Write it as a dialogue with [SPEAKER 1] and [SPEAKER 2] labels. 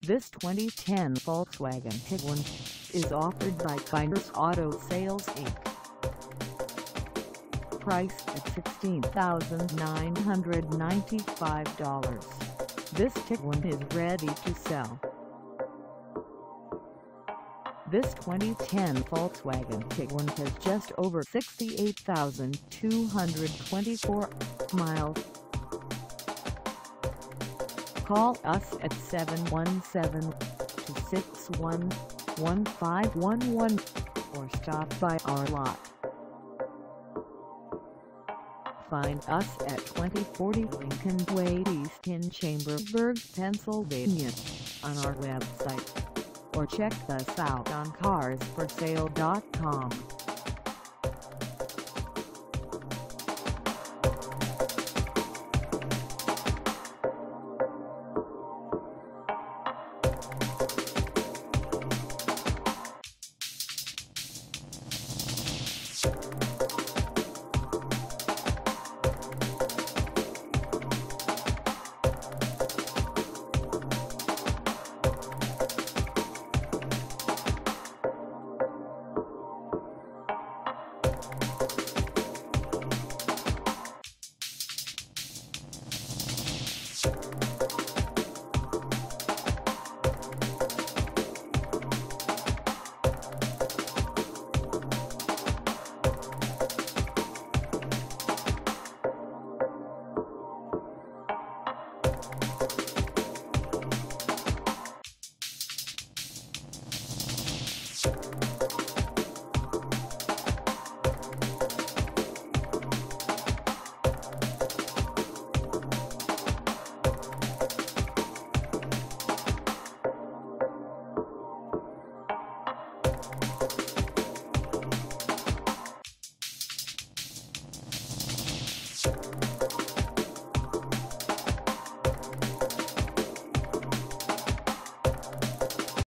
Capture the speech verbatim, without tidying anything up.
[SPEAKER 1] This twenty ten Volkswagen Tiguan is offered by Kyners Auto Sales Incorporated. Priced at sixteen thousand nine hundred ninety-five dollars, this Tiguan is ready to sell. This twenty ten Volkswagen Tiguan has just over sixty-eight thousand two hundred twenty-four miles. Call us at seven one seven, two six one, one five one one or stop by our lot. Find us at twenty forty Lincoln Way E Chambersburg, Pennsylvania on our website, or check us out on cars for sale dot com.
[SPEAKER 2] You